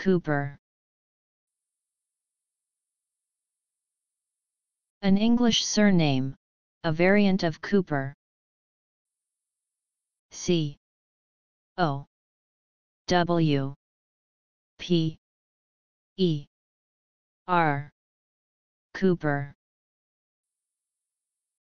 Cooper. An English surname, a variant of Cooper. C O W P E R. Cooper.